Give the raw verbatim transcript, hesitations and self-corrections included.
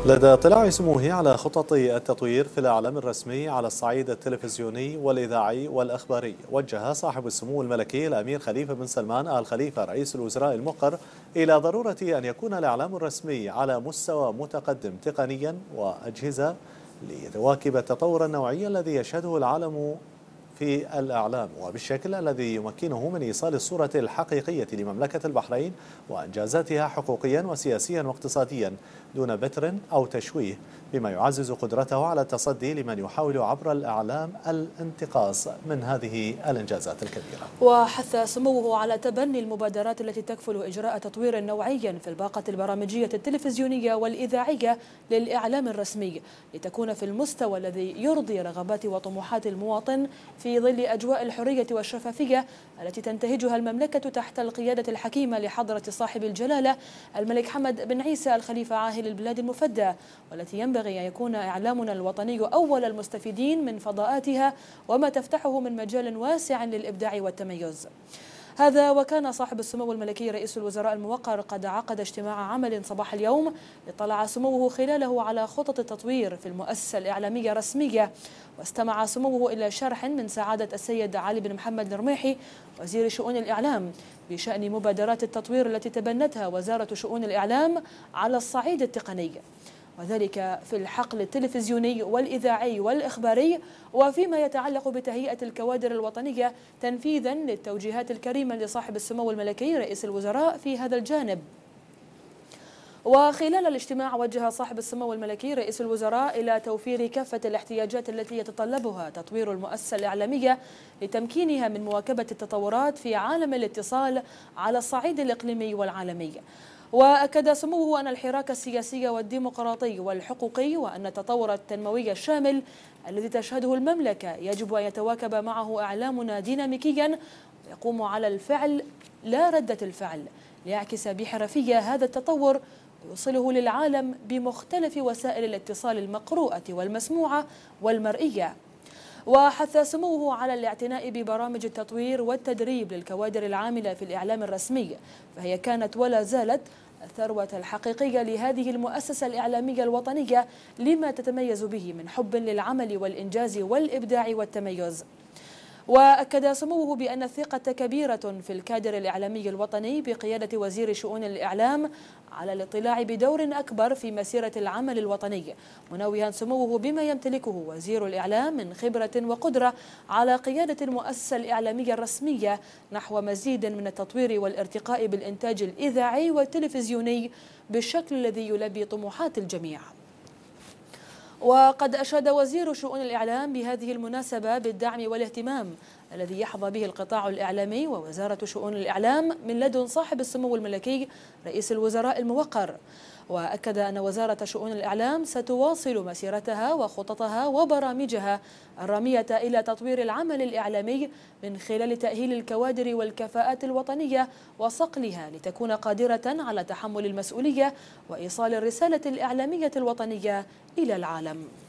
لدى اطلاع سموه على خطط التطوير في الإعلام الرسمي على الصعيد التلفزيوني والإذاعي والإخباري، وجه صاحب السمو الملكي الأمير خليفة بن سلمان آل خليفة رئيس الوزراء المقر إلى ضرورة أن يكون الإعلام الرسمي على مستوى متقدم تقنيا وأجهزة لتواكب التطور النوعي الذي يشهده العالم في الإعلام، وبالشكل الذي يمكنه من إيصال الصورة الحقيقية لمملكة البحرين وإنجازاتها حقوقيا وسياسيا واقتصاديا دون بتر أو تشويه، بما يعزز قدرته على التصدي لمن يحاول عبر الإعلام الانتقاص من هذه الإنجازات الكبيرة. وحث سموه على تبني المبادرات التي تكفل إجراء تطوير نوعي في الباقة البرامجية التلفزيونية والإذاعية للإعلام الرسمي، لتكون في المستوى الذي يرضي رغبات وطموحات المواطن في ظل أجواء الحرية والشفافية التي تنتهجها المملكة تحت القيادة الحكيمة لحضرة صاحب الجلالة الملك حمد بن عيسى الخليفة عاهل البلاد المفدى، والتي ينبغي أن يكون إعلامنا الوطني أول المستفيدين من فضاءاتها وما تفتحه من مجال واسع للإبداع والتميز. هذا وكان صاحب السمو الملكي رئيس الوزراء الموقر قد عقد اجتماع عمل صباح اليوم اطلع سموه خلاله على خطط التطوير في المؤسسة الإعلامية الرسمية، واستمع سموه إلى شرح من سعادة السيد علي بن محمد الرميحي وزير شؤون الإعلام بشأن مبادرات التطوير التي تبنتها وزارة شؤون الإعلام على الصعيد التقني، وذلك في الحقل التلفزيوني والإذاعي والإخباري، وفيما يتعلق بتهيئة الكوادر الوطنية تنفيذا للتوجيهات الكريمة لصاحب السمو الملكي رئيس الوزراء في هذا الجانب. وخلال الاجتماع وجه صاحب السمو الملكي رئيس الوزراء إلى توفير كافة الاحتياجات التي يتطلبها تطوير المؤسسة الإعلامية لتمكينها من مواكبة التطورات في عالم الاتصال على الصعيد الإقليمي والعالمي. وأكد سموه أن الحراك السياسي والديمقراطي والحقوقي وأن التطور التنموي الشامل الذي تشهده المملكة يجب أن يتواكب معه إعلامنا ديناميكيا ويقوم على الفعل لا ردة الفعل، ليعكس بحرفية هذا التطور ويوصله للعالم بمختلف وسائل الاتصال المقروءة والمسموعة والمرئية. وحث سموه على الاعتناء ببرامج التطوير والتدريب للكوادر العاملة في الإعلام الرسمي، فهي كانت ولا زالت الثروة الحقيقية لهذه المؤسسة الإعلامية الوطنية لما تتميز به من حب للعمل والإنجاز والإبداع والتميز. وأكد سموه بأن الثقة كبيرة في الكادر الإعلامي الوطني بقيادة وزير شؤون الإعلام على الاطلاع بدور أكبر في مسيرة العمل الوطني، منوها سموه بما يمتلكه وزير الإعلام من خبرة وقدرة على قيادة المؤسسة الإعلامية الرسمية نحو مزيد من التطوير والارتقاء بالإنتاج الإذاعي والتلفزيوني بالشكل الذي يلبي طموحات الجميع. وقد أشاد وزير شؤون الإعلام بهذه المناسبة بالدعم والاهتمام الذي يحظى به القطاع الإعلامي ووزارة شؤون الإعلام من لدن صاحب السمو الملكي رئيس الوزراء الموقر، وأكد أن وزارة شؤون الإعلام ستواصل مسيرتها وخططها وبرامجها الرامية إلى تطوير العمل الإعلامي من خلال تأهيل الكوادر والكفاءات الوطنية وصقلها لتكون قادرة على تحمل المسؤولية وإيصال الرسالة الإعلامية الوطنية إلى العالم.